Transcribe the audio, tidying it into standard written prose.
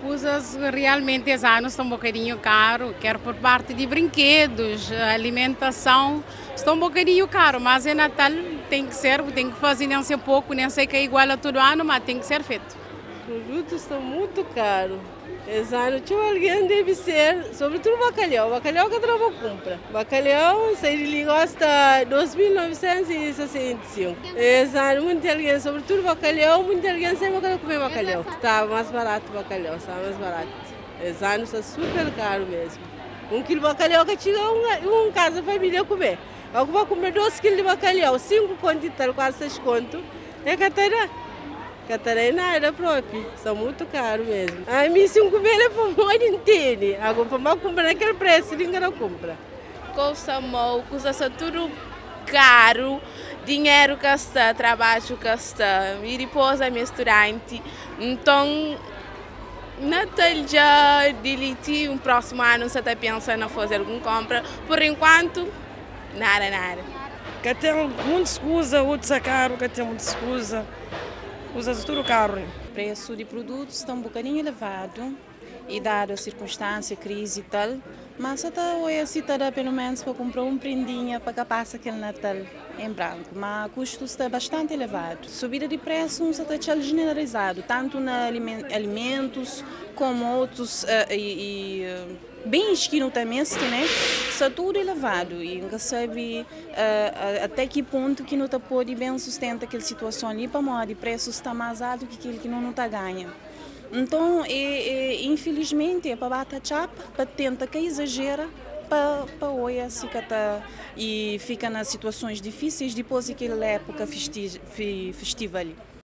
Coisas realmente esse ano estão um bocadinho caro, quer por parte de brinquedos, alimentação, estão um bocadinho caro, mas é Natal, tem que ser, tem que fazer nem ser pouco, nem sei que é igual a todo ano, mas tem que ser feito. Os produtos estão muito caros. Esse ano tinha alguém deve ser, sobretudo bacalhau que a trava compra. Bacalhau, se ele gosta 2.965. Esse ano muita alguém, sobretudo bacalhau, muita alguém sempre quer comer bacalhau. Está mais barato o bacalhau, está mais barato. Esse ano está super caro mesmo. 1 quilo de bacalhau que chega um casa família comer. Eu vou comer 2 quilos de bacalhau, 5 conto e tal, quase 6 conto. É Catarina era própria, são muito caros mesmo. A mim, 5 mil é para o ano inteiro. Agora, para comprar naquele preço, ninguém não compra. Coisa mal, coisa tudo caro, dinheiro que está, trabalho que está, e depois é misturante. Então, Natal já delete, um próximo ano você está pensando em fazer alguma compra. Por enquanto, nada. Que tem muitas coisas, outros é caro, que tem muitas coisas. Usa tudo caro. O preço de produtos está um bocadinho elevado e dado a circunstância, crise e tal, mas até hoje assim dá pelo menos para comprar prendinha para que passe aquele Natal em branco, mas o custo está bastante elevado. Subida de preços está generalizado, tanto na alimentos como outros bens que não também né? Está tudo elevado e nunca sabe até que ponto que não pode bem sustentar aquela situação ali para modo de preços está mais alto que aquilo que não está ganha. Então, infelizmente, é para bater chapa, para tentar que exagera, para hoje assim e fica nas situações difíceis depois daquela época festiva ali.